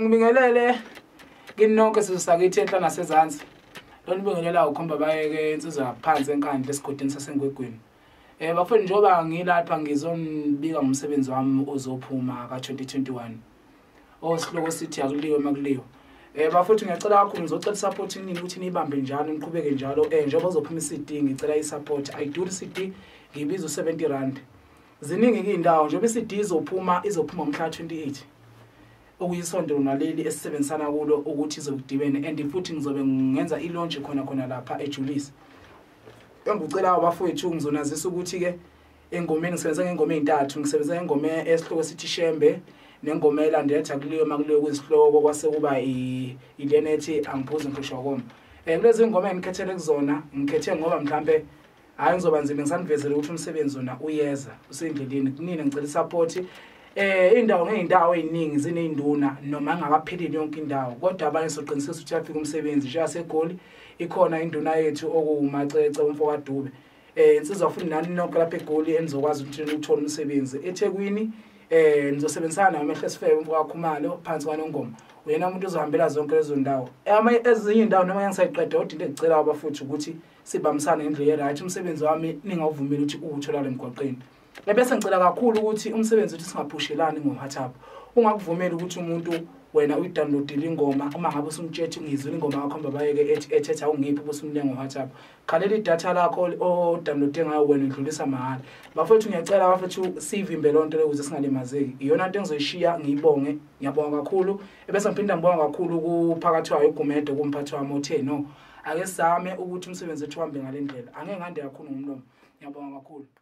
Ngibingelele kini nonke sisakithi enhla nasezantsi. Lo nibingelela ukhomba bayeke insizwa phansi enkandla esigodini sasengwegweni. Bafuni njoba ngilapha ngizonibika ngomsebenzi wami ozophuma ka2021. Osihloko sithi akuliwe makuliwe. Bafuthi ngiyacela kakhulu ngizocela support nini ukuthi nibambe njalo niqhubeke njalo. Njengoba uzophuma iCD ngicela isupport. Ayiduri iCD ngibiza u70 ziningi indawo njengoba iCD izophuma ngomhla 28. Okuyisonto naleli esisebenzisana kulo ukuthi izokudibene and futhi ngizobe ngenza ilaunch khona lapha eJulius. Engicela abafowethu ngizonazisa ukuthi ke engomeni ngisebenza ngengoma ezintathu ngisebenza ngengoma esihloko sithi Shembe nengoma elandela akuliwe makuliwe kuzihloko kwase kuba ilenethi angiphuze ngishokoma. Kulezi ngoma engikhethele kuzona ngikhethe ngoba mhlambe hayi ngizoba nzima ngisanivezele ukuthi umsebenzi wona uyeza usendleleni kunini ngicela support. Indawo ngeindawo eziningi zinezinduna noma ngakapheleli yonke indawo kodwa abanye soqinisisa ukuthi uyafika umsebenzi nje yaseGoli ikhona induna yethu okuMacece umfoko kaDube. Insizwa futhi nani nonke lapha eGoli enizokwazi ukuthi nithola umsebenzi eThekwini. Nizosebenzisana naMehlo Sifebe umfoko kaKhumalo phansi kwaNongoma. Uyena umuntu uzohambela zonke lezo ndawo. Ezinye indawo noma ngisayiqeda kodwa into engicela abafuthi ukuthi sibambisane ngendlela right umsebenzi wami ningawuvumeli ukuthi uwuthola emgwaqeni. Bese ngicela kakhulu ukuthi umsebenzi uthi singaphushelani ngoWhatsApp. Ungakuvumeli ukuthi umuntu wena uyidownloadile ingoma uma ngabe usumtshetshe ngizwe ingoma yakho khomba bayeke ethetha ungiphi usumle ngoWhatsApp. Khalela idatha lakho o-downloade ngayo wena udlulisa mahala. Bafethu ngiyacela bafethu sivimbe lonto le ukuze singalimazeki. Iyona into engizoyishiya ngiyibonge. Ngiyabonga kakhulu. Bese ngiphinda ngibonga kakhulu kuphakathi wayo uGumede kumphathi wami othe no. Ake sizame ukuthi umsebenzi wethu uhambe ngalendlela. Angeke ngande kakhulu ngomlomo. Ngiyabonga kakhulu.